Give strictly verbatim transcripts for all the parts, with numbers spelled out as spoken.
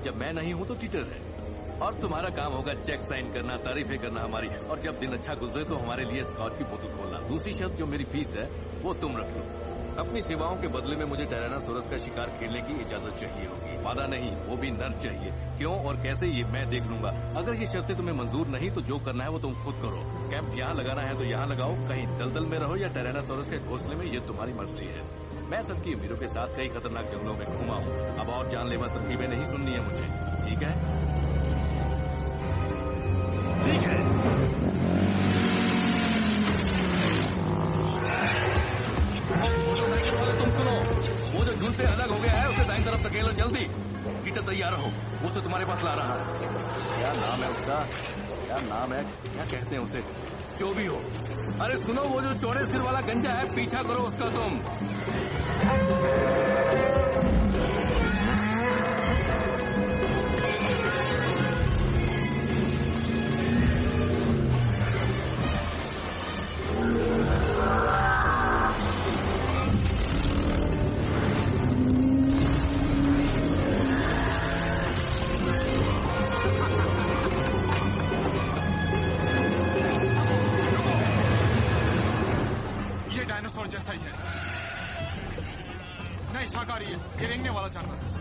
जब मैं नहीं हूँ तो टीचर है, और तुम्हारा काम होगा चेक साइन करना, तारीफें करना हमारी, और जब दिन अच्छा गुजरे तो हमारे लिए स्कॉच की बोतल खोलना। दूसरी शर्त जो मेरी फीस है वो तुम रख लो। अपनी सेवाओं के बदले में मुझे टायरानोसोरस का शिकार खेलने की इजाजत चाहिए होगी। वादा नहीं, वो भी नर चाहिए। क्यों और कैसे ये मैं देख लूंगा। अगर ये शर्तें तुम्हें मंजूर नहीं तो जो करना है वो तुम खुद करो। कैंप यहाँ लगाना है तो यहाँ लगाओ, कहीं दलदल में रहो या टायरानोसोरस के घोंसले में, ये तुम्हारी मर्जी है। मैं सबकी उम्मीदों के साथ कई खतरनाक जंगलों में घूमा हूँ। अब और जानलेवा तरकीबें नहीं सुननी है मुझे, ठीक है? ठीक है। तुम सुनो, वो जो झुंड से अलग हो गया है उसे दाईं तरफ धकेलो जल्दी। टीचर तैयार हो, उसे तुम्हारे पास ला रहा है। क्या नाम है उसका? क्या नाम है? क्या कहते हैं उसे? जो भी हो। अरे सुनो, वो जो चौड़े सिर वाला गंजा है, पीछा करो उसका तुम। जैसा ही है, नहीं शाकाहारी है, ये रेंगने वाला जानवर है।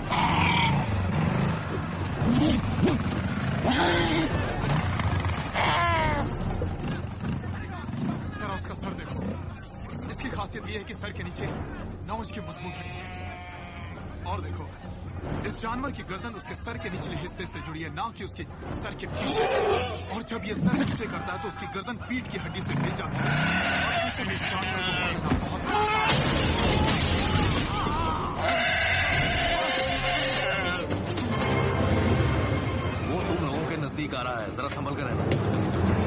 जरा उसका सर देखो, इसकी खासियत ये है कि सर के नीचे नौज की मजबूत है। और देखो, इस जानवर की गर्दन उसके सर के निचले हिस्से से जुड़ी है, ना कि उसके सर के पीछे से। और जब ये सर नीचे करता है तो उसकी गर्दन पीठ की हड्डी से मिल जाती है। और इसे भी जानवर को पकड़ना बहुत वो तुम लोगों के नजदीक आ रहा है, जरा संभल कर रहना।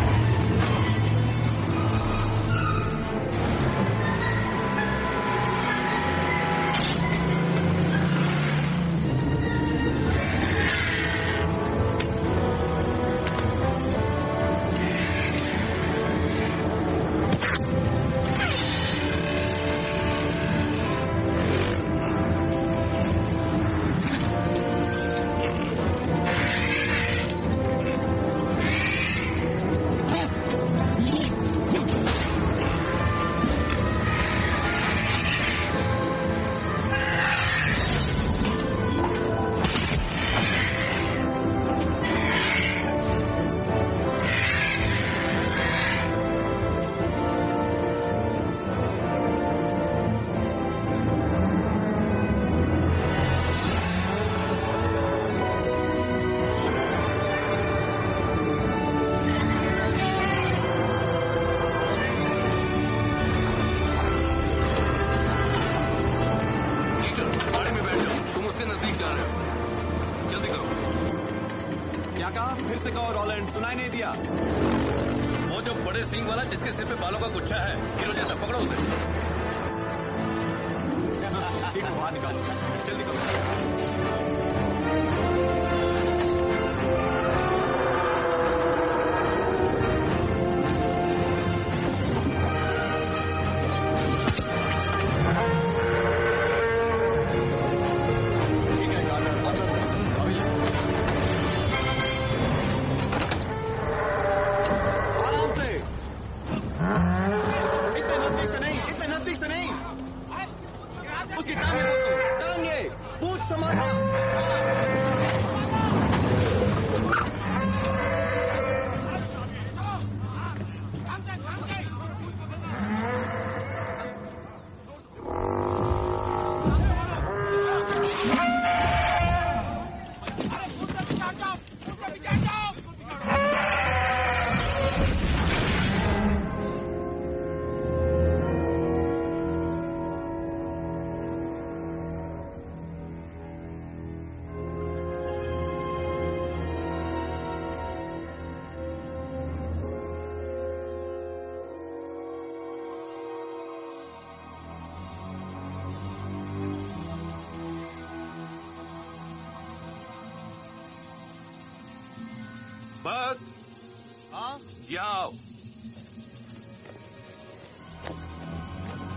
बग, हाँ यहाँ आओ।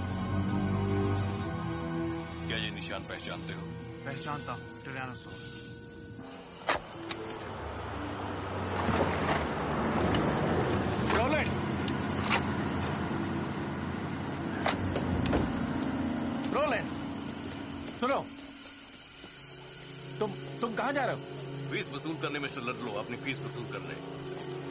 क्या ये निशान पहचानते हो? पहचानता हूँ, टायरानोसोरस। सुनो, तुम तुम कहां जा रहे हो? फीस वसूल करने मिस्टर लडलो, अपनी फीस वसूल करने।